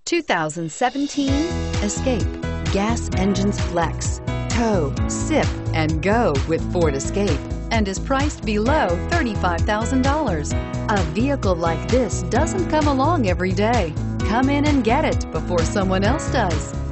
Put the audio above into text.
2017 Escape. Gas engines flex, tow, sip, and go with Ford Escape, and is priced below $35,000. A vehicle like this doesn't come along every day. Come in and get it before someone else does.